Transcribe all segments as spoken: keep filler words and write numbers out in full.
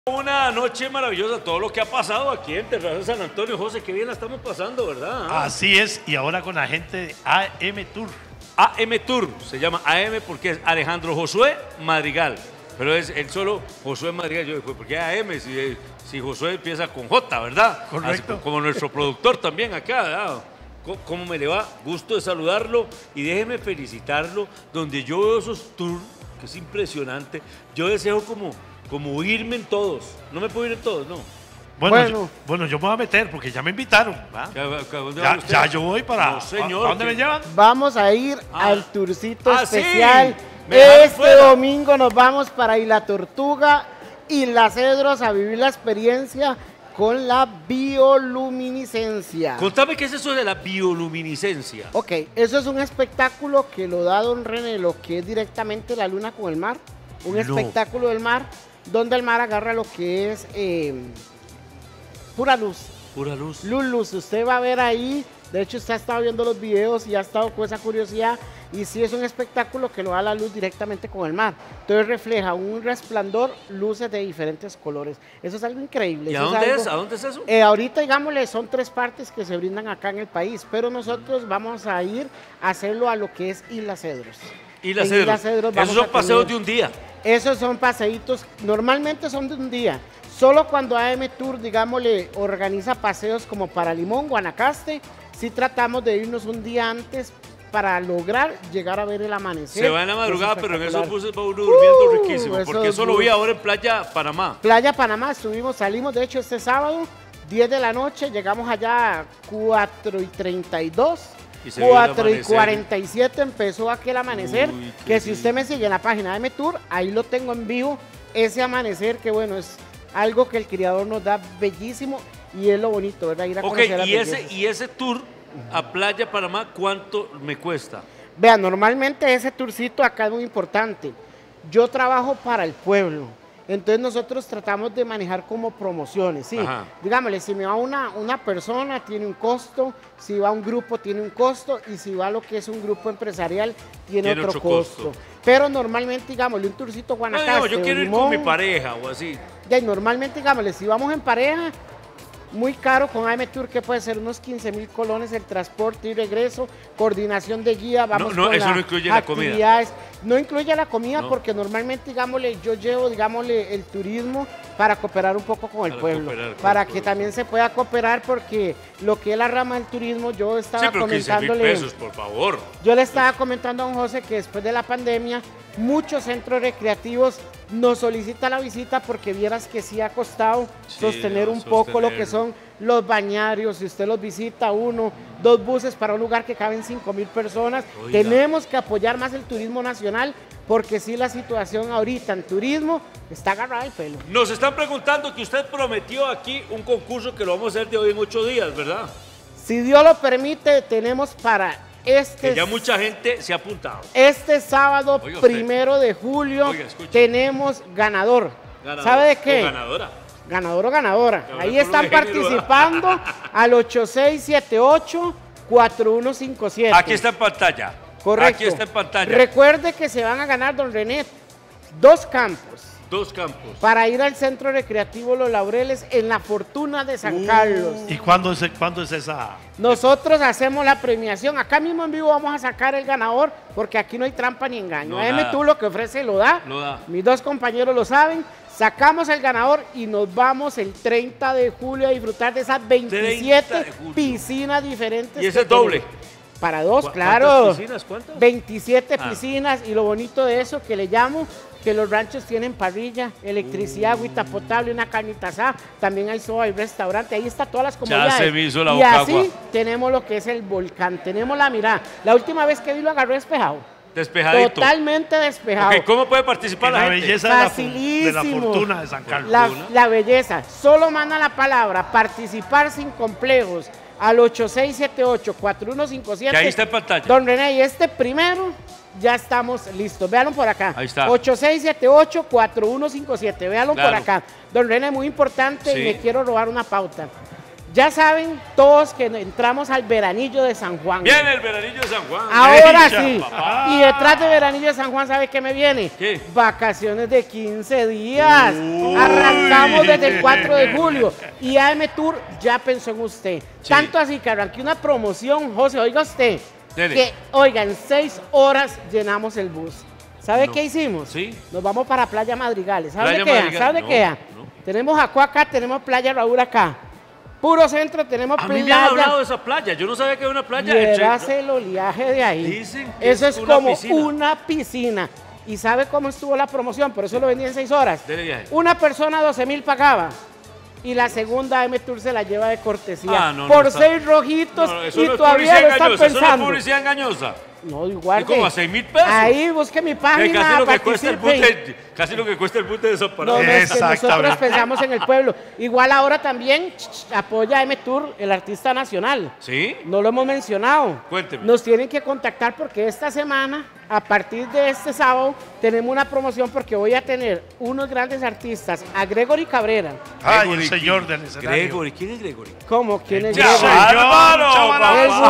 Una noche maravillosa, todo lo que ha pasado aquí en Terraza San Antonio. José, qué bien la estamos pasando, ¿verdad? Así es, y ahora con la gente de A M Tour. A M Tour, se llama A M porque es Alejandro Josué Madrigal. Pero es el solo Josué Madrigal. Yo digo, ¿por qué A M? Si, si Josué empieza con J, ¿verdad? Correcto. Así, como nuestro productor también acá, ¿verdad? ¿Cómo me le va? Gusto de saludarlo y déjeme felicitarlo. Donde yo veo esos tours, que es impresionante, yo deseo como... como irme en todos. No me puedo ir en todos, no. Bueno, Bueno. Yo, bueno, yo me voy a meter porque ya me invitaron. ¿va? ¿A- a- a dónde Ya, va usted? ya yo voy para... No, señor, ¿A dónde que- me llevan? Vamos a ir Ah. al tourcito Ah, sí. especial. Me dejaron Este fuera. domingo nos vamos para Isla Tortuga y Las Cedros a vivir la experiencia con la bioluminiscencia. Contame qué es eso de la bioluminiscencia. Ok, eso es un espectáculo que lo da Don René, lo que es directamente la luna con el mar. Un No. espectáculo del mar, donde el mar agarra lo que es eh, pura luz. Pura luz. Luz, luz, usted va a ver ahí, de hecho usted ha estado viendo los videos y ha estado con esa curiosidad, y sí es un espectáculo que lo da la luz directamente con el mar. Entonces refleja un resplandor, luces de diferentes colores. Eso es algo increíble. ¿Y a eso dónde algo- es? ¿A dónde es eso? Eh, ahorita, digámosle, son tres partes que se brindan acá en el país, pero nosotros vamos a ir a hacerlo a lo que es Isla Cedros. Y las En Isla Cedros vamos Esos son a paseos tener- de un día. Esos son paseitos, normalmente son de un día. Solo cuando A M Tour, digámosle, organiza paseos como para Limón, Guanacaste, sí tratamos de irnos un día antes para lograr llegar a ver el amanecer. Se va en la Es madrugada, pero en esos espectacular. buses va uno durmiendo Uh, riquísimo. esos Porque eso lo vi bus- ahora en Playa Panamá. Playa Panamá, estuvimos, salimos de hecho este sábado, diez de la noche, llegamos allá a cuatro y treinta y dos. Y se vio el cuatro y amanecer. cuarenta y siete empezó aquel amanecer, Uy, qué que si lindo. usted me sigue en la página de M Tour, ahí lo tengo en vivo, ese amanecer que bueno, es algo que el criador nos da bellísimo y es lo bonito, ¿verdad? Ir a Ok, conocer las y ese, bellezas. y ese tour a Playa Panamá, ¿cuánto me cuesta? Vean, normalmente ese tourcito acá es muy importante. Yo trabajo para el pueblo, entonces nosotros tratamos de manejar como promociones, ¿sí? Ajá. Digámosle, si me va una, una persona tiene un costo, si va un grupo tiene un costo y si va lo que es un grupo empresarial tiene, Tiene otro, otro costo. costo. Pero normalmente, digámosle, un tourcito No, Guanacaste, digamos, yo o quiero ir con mi Limón, pareja o así. ya, y normalmente, digámosle, si vamos en pareja, muy caro con A M Tour, que puede ser unos quince mil colones el transporte y regreso, coordinación de guía, vamos no, con eso la no incluye la comida. actividades. No incluye la comida No. porque normalmente, digámosle, yo llevo, digámosle, el turismo para cooperar un poco con el Para pueblo, cooperar con para el que pueblo. también se pueda cooperar porque lo que es la rama del turismo, yo estaba Sí, pero quince mil comentándole... pesos, por favor. Yo le estaba comentando a don José que después de la pandemia, muchos centros recreativos nos solicitan la visita porque vieras que sí ha costado Sí, sostener un poco lo que sostenerlo. son los bañarios. Si usted los visita, uno, dos buses para un lugar que caben cinco mil personas. Oiga. Tenemos que apoyar más el turismo nacional porque sí la situación ahorita en turismo está agarrada el pelo. Nos están preguntando que usted prometió aquí un concurso que lo vamos a hacer de hoy en ocho días, ¿verdad? Si Dios lo permite, tenemos para este... Que ya mucha gente se ha apuntado. Este sábado, Oiga usted. primero de julio, Oiga, escuche. tenemos ganador. Ganador ¿Sabe de o qué? ganadora. Ganador o ganadora. Ahora Ahí por están un género, participando al ocho seis siete ocho cuatro uno cinco siete. Aquí está en pantalla. Correcto. Aquí está en pantalla. Recuerde que se van a ganar, don René, dos campos Dos campos. para ir al Centro Recreativo Los Laureles en la Fortuna de San Uh. Carlos. ¿Y cuándo es, cuándo es esa? Nosotros hacemos la premiación. Acá mismo en vivo vamos a sacar el ganador porque aquí no hay trampa ni engaño. No, A M nada. Tour lo que ofrece lo da. Lo da. Mis dos compañeros lo saben. Sacamos el ganador y nos vamos el treinta de julio a disfrutar de esas treinta veintisiete de julio. piscinas diferentes. ¿Y ese que es doble? tenemos. Para dos, ¿Cu- claro. ¿Cuántas piscinas? ¿Cuántas? veintisiete Ah. piscinas y lo bonito de eso que le llamo que los ranchos tienen parrilla, electricidad, agüita potable, una carnita asada, también hay soba y restaurante, ahí está todas las comodidades. se me hizo la y boca así agua. tenemos lo que es el volcán, tenemos la mirada. La última vez que vi lo agarré despejado, Despejadito. totalmente despejado. Ok, ¿cómo puede participar En la, la gente? belleza de la, fu- de la Facilísimo. fortuna de San Carlos. La, Fortuna. la belleza, solo manda la palabra participar sin complejos al ocho seis siete ocho cuatro uno cinco siete. Que ahí está en pantalla. Don René, y este primero ya estamos listos. Véanlo por acá. Ahí está. ocho seis siete ocho cuatro uno cinco siete. Véanlo Claro. por acá. Don René, muy importante Sí. y me quiero robar una pauta. Ya saben todos que entramos al veranillo de San Juan. Viene el veranillo de San Juan. Ahora Ella, sí. papá. Y detrás de veranillo de San Juan, ¿sabe qué me viene? ¿Qué? Vacaciones de quince días. Arrancamos desde el cuatro de julio. Y A M Tour ya pensó en usted. Sí. Tanto así que arranqué una promoción, José, oiga usted. Dele. Que, oiga, en seis horas llenamos el bus. ¿Sabe No. qué hicimos? Sí. Nos vamos para Playa Madrigales. ¿Sabe Playa dónde queda? Madrigal- ¿Sabe dónde no, queda? no. Tenemos Jacó acá, tenemos Playa Raúl acá. Puro centro, tenemos A mí me han playa. hablado de esa playa. Yo no sabía que era una playa. Vieras Entre- el oleaje de ahí. Dicen que Eso es es una como piscina. una piscina. ¿Y sabe cómo estuvo la promoción? Por eso lo vendí en seis horas. Dele viaje. Una persona doce mil pagaba. Y la segunda M Tour se la lleva de cortesía. Ah, no, no, por está- seis rojitos No, eso y no es todavía publicidad lo están engañosa, Eso no es pensando. publicidad engañosa. No, igual. ¿Es como que- a seis mil pesos? Ahí busque mi Que página. casi lo que cuesta el participe. bute, casi lo que cuesta el bute de San No, Parado. no, es que nosotros Exactamente. pensamos en el pueblo. Igual ahora también ch, ch, apoya a M Tour, el artista nacional. ¿Sí? No lo hemos mencionado. Cuénteme. Nos tienen que contactar porque esta semana, a partir de este sábado, tenemos una promoción porque voy a tener unos grandes artistas, a Gregory Cabrera. Ay, Gregory, el señor del escenario. Gregory, ¿quién es Gregory? ¿Cómo? ¿Quién es Ya, Gregory? ¡Bárbaro, chaval. El papá!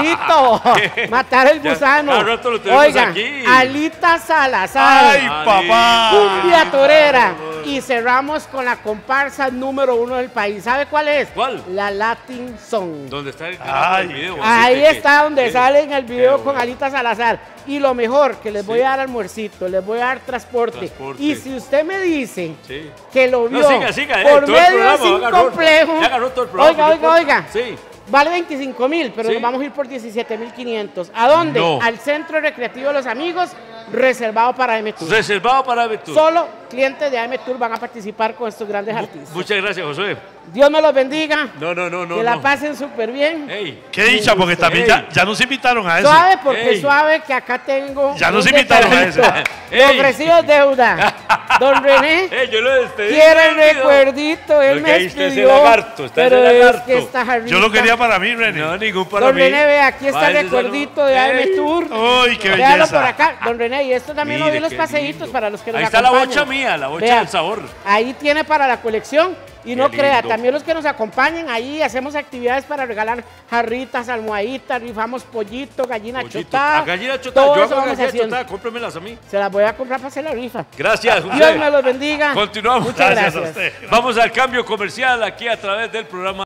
gusanito. Matar el Ya, gusano. al rato lo tenemos Oiga, aquí. Alita Salazar. Ay, papá. Cumbia torera. Y cerramos con la comparsa número uno del país. ¿Sabe cuál es? ¿Cuál? La Latin Song. ¿Dónde está el, Ay. el video? Ahí Así que- está donde Sí. sale en el video Qué con bueno. Alita Salazar. Y lo mejor, que les voy Sí. a dar almuercito, les voy a dar transporte. Transporte. Y si usted me dice Sí. que lo vio No, siga, siga, eh, por todo el medio programa, sin agarró- complejo, ya agarró todo el programa, oiga, no oiga, importa. oiga, Sí. vale veinticinco mil, pero Sí. nos vamos a ir por diecisiete mil quinientos. ¿A dónde? No. Al Centro Recreativo de los Amigos, reservado para A M Tour. Reservado para Aventura. Solo clientes de A M Tour van a participar con estos grandes artistas. Muchas gracias, José. Dios me los bendiga, No, no, no, no. que la no. pasen súper bien. Ey, Qué dicha, porque también Ey. ya, ya nos invitaron a eso. Suave, porque Ey. suave que acá tengo. Ya nos un invitaron a detallito. eso. Ey. Le ofreció deuda. Don René ey, yo lo despedí. quiere el me olvidó. recuerdito. Él Lo que me ahí está ese escribió. lagarto, está ese pero es lagarto. que esta jarrita. Yo lo quería para mí, René. No, ningún para Don mí. René, ve, aquí está el Váyase, recuerdito salud. de A M Ey. Tour. Uy, qué Véalo belleza. por acá, don René, y esto también lo vi Mire, en los qué paseitos lindo. para los que nos Ahí está la acompañan. bocha mía, la bocha Vea, del sabor. Ahí tiene para la colección. Y Qué no crea, lindo. también los que nos acompañan, ahí hacemos actividades para regalar jarritas, almohaditas, rifamos pollito, gallina Pollito. chotada. A gallina chotada, todo yo eso hago vamos gallina haciendo. chotada, cómpremelas a mí. Se las voy a comprar para hacer la rifa. Gracias, José. Dios me los bendiga. Continuamos. Muchas Gracias a gracias. usted. Vamos al cambio comercial aquí a través del programa.